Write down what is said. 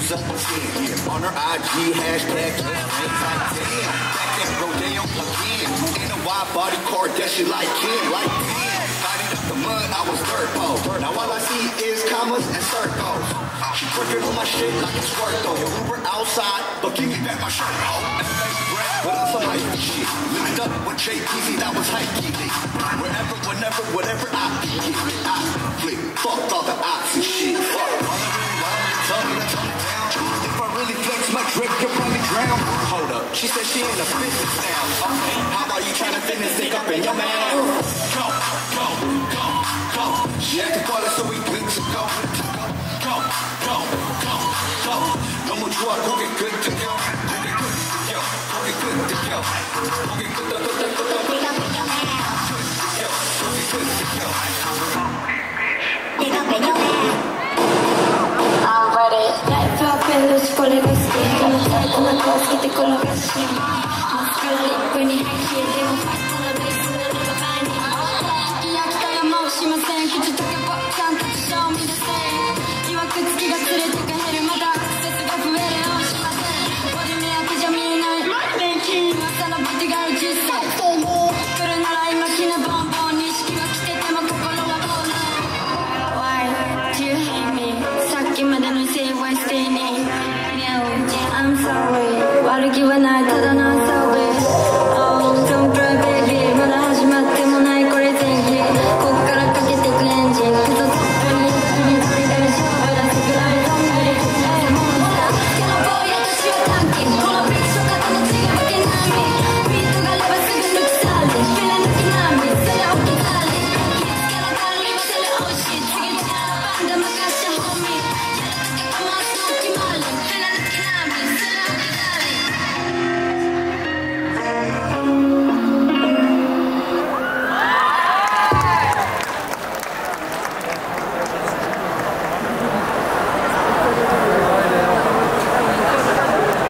she's a 10. Yeah. On her IG, hashtag just ain't like 10. Back at Rodeo again. In a wide body car that she like Ken, like 10. Got it up the mud, I was dirt pole. Now all I see is commas and circles. She twerking on my shit like it's work though. Yo, we were outside, but give me back my shirt, ho. But on some hype shit. Linked up with JPZ, that was hype geeky. Wherever, whenever, whatever I be giving, I flip. Fuck all the ops and shit. Fuck all the tell me to tone it down. If I really flex my drip, you'll probably drown. Hold up, she said she in a business now. Okay, how about you trying to fit this stick up in your mouth? Go, go, go, go. She acted for us, so we blink to go. Go, go, go, go. No more drug, go get good to go. Go get good to go. Go get good to go. Go get good to go. Stick up in your mouth. Go get good to go. Stick up in your mouth. I'm ready. Life, I feel this for the rest of the day. Con la cosa que te coloca.